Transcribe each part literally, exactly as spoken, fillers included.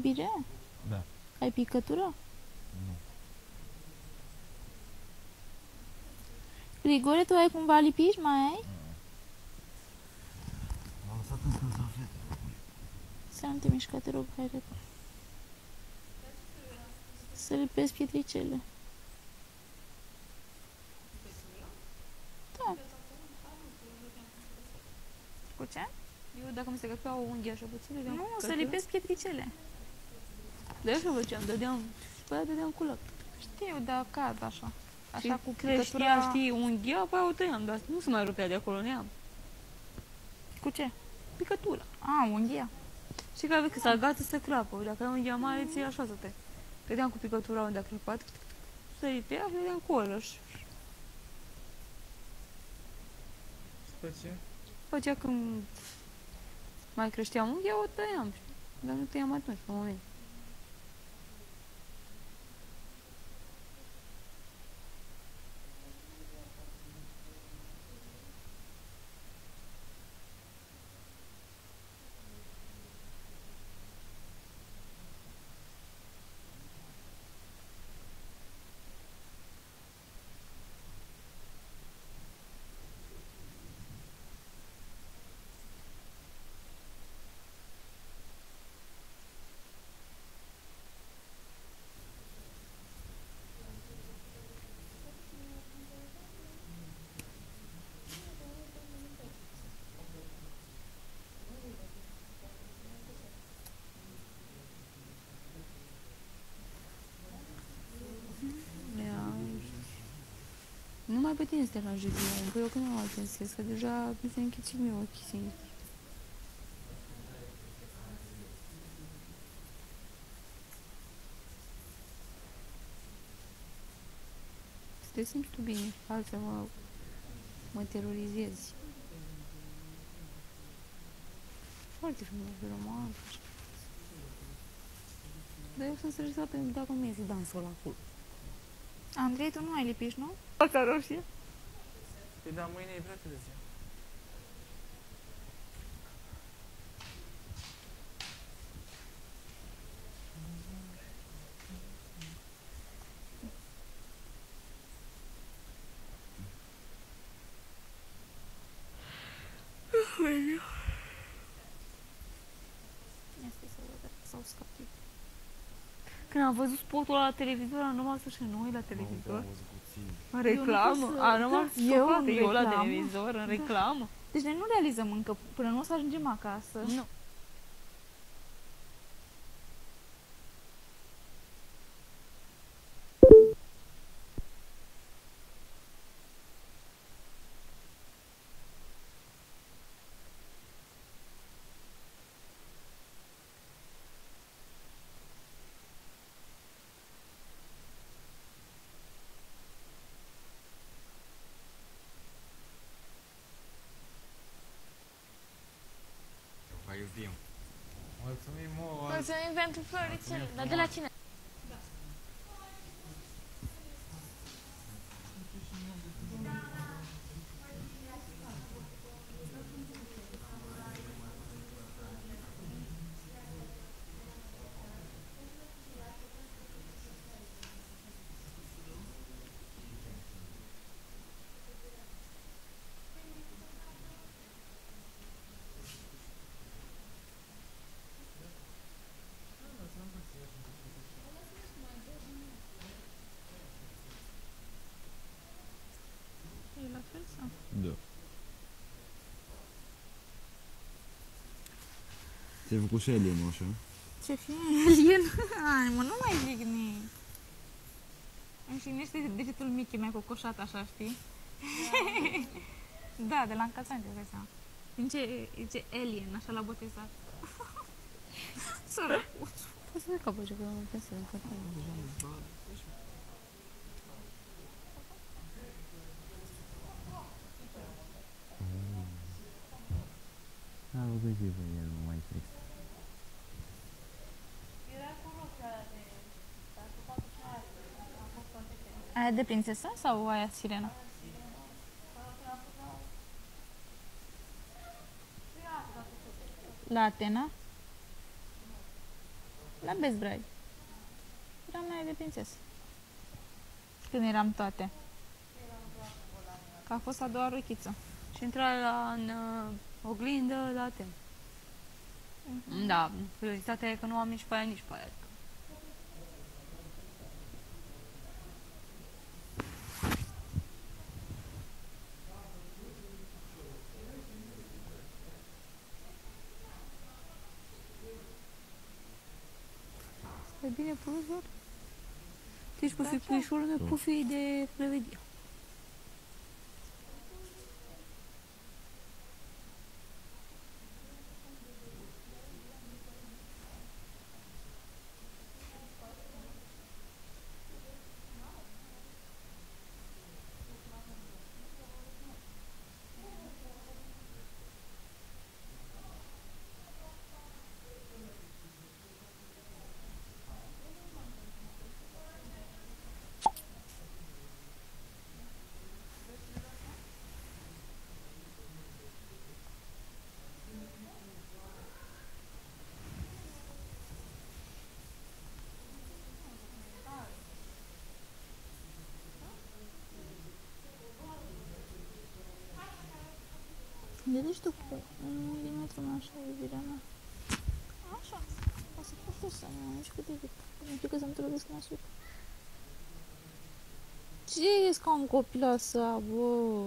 bine? Da. Ai picătură? Nu. Grigore, tu ai cumva lipici? Mai ai? M-am lăsat în salfete. Să nu te mișca, te rog, hai repede. Să lipesc pietricele. Da. Cu ce? Eu dacă mi se găsea o unghie așa puțin, dădeam Nu, să cătură. lipesc pietricele. De așa făceam, dădeam, și pe aia dădeam cu lapte. Știu, dar cad așa. Așa Și cu creștea, picătura... știi, unghia, apoi o tăiam, dar nu se mai rupea de acolo, neam. Cu ce? Picătura. A, unghia. Și că că s-a gata să crapă. Dacă ai unghia mare, ți așa să te... Dădeam cu picătura unde a crăpat, să ripea și dădeam cu oră. Și După ce? după aceea când mai creștea unghia, o tăiam. Dar nu tăiam atunci, pe moment. Nu mai pe tine să te aranjezi, că eu când am atenție, că deja mi se închid și mie ochii singuri. Să te simți tu bine, altfel mă, mă terorizezi. Foarte frumos, romantic. Dar eu sunt stresată pentru dacă nu iese dansul ăla acolo. Andrei, tu nu ai lipici, nu? Fața roșie? Păi da, mâine e prea târziu. Este să văd sau scap. Când am văzut spotul ăla la televizor, am rămas așa, nu uit la televizor. Am auzit puțin. În reclamă? să- Am rămas Da, eu șocată, în eu la reclamă? televizor, în reclamă. Deci noi nu realizăm încă, până nu o să ajungem acasă. Nu. Vă iubim. Mulțumim mult! Mulțumim pentru floricele. Dar de la cine? E la fel sau? Da. Ți-ai făcut și alienul așa? Ce fie alien? Ai, mă, nu mai jigni. Îmi jignește degetul Mickey mai cocoșat așa, știi? Da, de la încălțăminte, îți dai seama. Din ce, ce alien, așa l-a botezat. Sărăcuț. Poți să capă ce că am pensat în capă. A, vă găsi pe el, nu mai trist. Aia de prințesă sau aia sirena? La Atena? La Best Bride. Era mai de prințesă. Când eram toate. Că a fost a doua rochiță. Și intra la, în uh, oglindă la tem. Mhm. Da, curiozitatea e că nu am nici pe aia, nici pe aia. E bine pus, doar? Tu ești pufi puișorul meu, pufi de prevedie. Vedeți tu cu un milimetru mai așa, iubirea mea. Așa. O să fac să nu mai cât de cât. Nu știu că să-mi trăvesc nasul. Ce ești ca un copil așa, bă?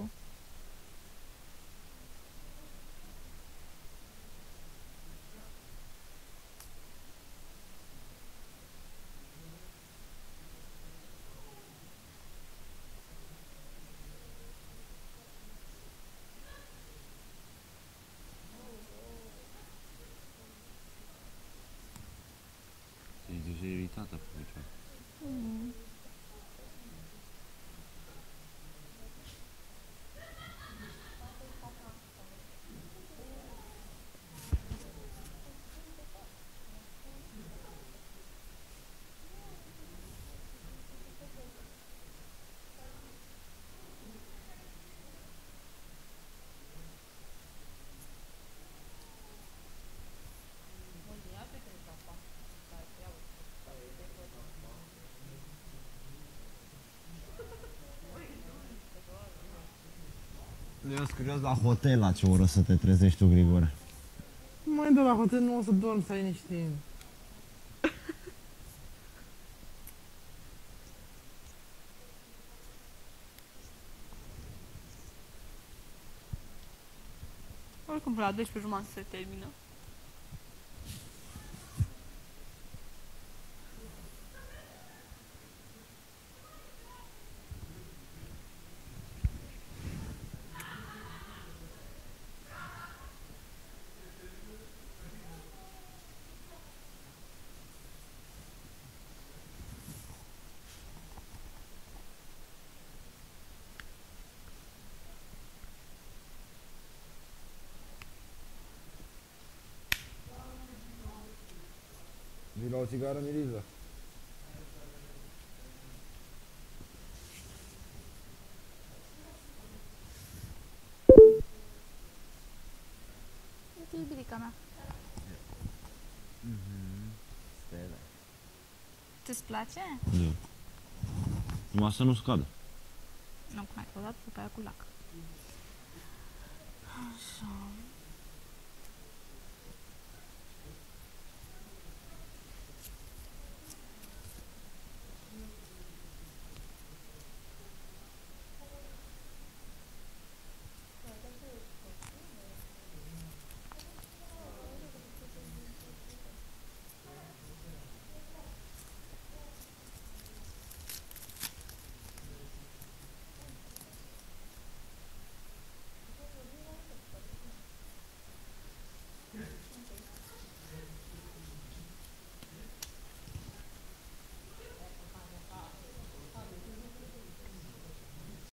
Ești deja iritată pe picior. Mm. Eu sunt curios la hotel la ce oră să te trezești tu, Grigore. Măi, de la hotel nu o să dorm, să ai liniștit. Oricum, până la douăsprezece jumătate se termină. Vii la o țigară, Miriza? Uite, iubirica mea. Mhm. Stele. Ți-ți place? Da. Numai să nu scadă. Nu, mai o dată pe aia cu lac. Așa.